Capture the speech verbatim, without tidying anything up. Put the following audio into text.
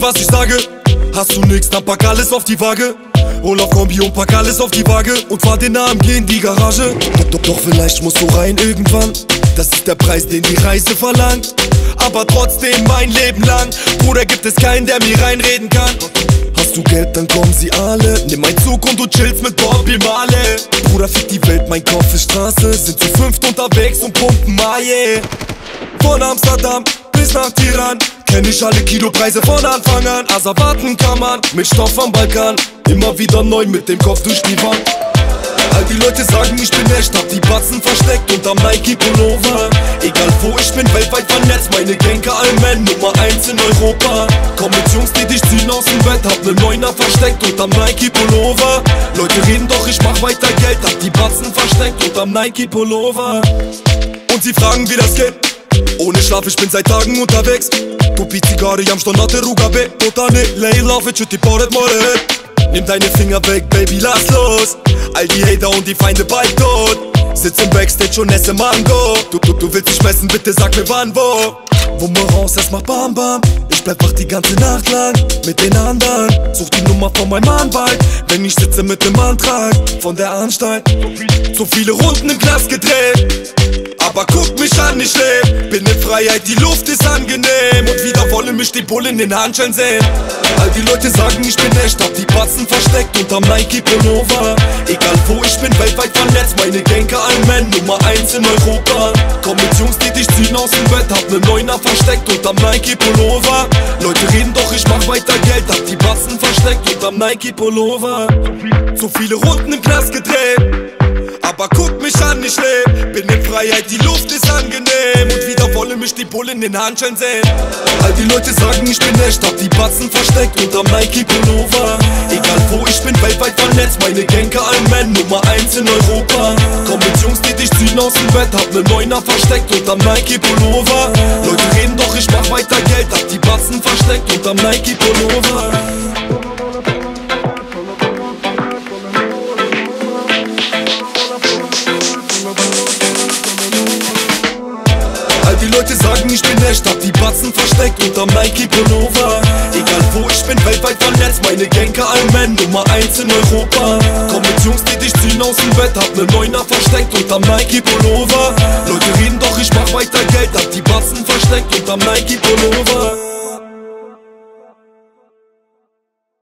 was ich sage. Hast du nix, dann pack alles auf die Waage. Hol auf Kombi und pack alles auf die Waage und fahr den A M G in die Garage. Doch, doch, doch, vielleicht musst du rein irgendwann. Das ist der Preis, den die Reise verlangt. Aber trotzdem mein Leben lang, Bruder, gibt es keinen, der mir reinreden kann. Hast du Geld, dann kommen sie alle. Nimm ein Zug und du chillst mit Bobby Marley. Bruder, fick die Welt, mein Kopf ist Straße. Sind zu fünft unterwegs und pumpen Maye. Von Amsterdam bis nach Tiran kenn ich alle Kilopreise von Anfang an. Also warten kann man mit Stoff am Balkan. Immer wieder neu mit dem Kopf durch die Wand. All die Leute sagen, ich bin echt, hab die Batzen versteckt unterm Nike Pullover. Egal wo ich bin, weltweit vernetzt, meine Genker Allman, Nummer eins in Europa. Komm mit Jungs, die dich ziehen aus dem Bett, hab ne Neuner versteckt unterm Nike Pullover. Leute reden doch, ich mach weiter Geld, hab die Batzen versteckt unterm Nike Pullover. Und sie fragen, wie das geht. Ohne Schlaf, ich bin seit Tagen unterwegs. Kupi cigary, jam što na te rugabe. Potane, lej lave, që ti paret more. Nimm deine Finger weg, Baby, lass los. All die Hater und die Feinde bald tot. Sitz im Backstage und esse Mango. Du, du, du willst dich messen, bitte sag mir wann, wo. Wumme raus, es macht Bam Bam. Ich bleib wach die ganze Nacht lang mit den anderen. Such die Nummer von meinem Anwalt, wenn ich sitze mit dem Antrag von der Anstalt. So viele Runden im Glas gedreht, aber guck mich an, ich leb. Bin in Freiheit, die Luft ist angenehm. Und wieder wollen mich die Bullen in den Handschellen sehen. All die Leute sagen, ich bin echt, hab die Batzen versteckt unterm Nike Pullover. Egal wo ich bin, weltweit vernetzt, meine Genker Allman, Nummer eins in Europa. Komm mit Jungs, die dich ziehen aus dem Bett, hab ne Neuner versteckt unterm Nike Pullover. Leute reden doch, ich mach weiter Geld, hab die Batzen versteckt unterm Nike Pullover. So viele Runden im Knast gedreht, aber guck mich an, ich leb. Bin in Freiheit, die Luft ist angenehm. Und wieder wollen mich die Bullen in den Handschellen sehen. All die Leute sagen, ich bin echt, hab die Batzen versteckt unterm Nike Pullover. Egal wo ich bin, weltweit vernetzt, meine Genker Allman, Nummer eins in Europa. Komm mit Jungs, die dich ziehen aus dem Bett, hab ne Neuner versteckt unterm Nike Pullover. Leute reden doch, ich mach weiter Geld, hab die Batzen versteckt unterm Nike Pullover. Die Leute sagen, ich bin echt, hab die Batzen versteckt unterm Nike Pullover. Egal wo ich bin, weltweit vernetzt, meine Genker Allman, Nummer eins in Europa. Komm mit Jungs, die dich ziehen aus dem Bett, hab ne Neuner versteckt unterm Nike Pullover. Leute reden doch, ich mach weiter Geld, hab die Batzen versteckt unterm Nike Pullover.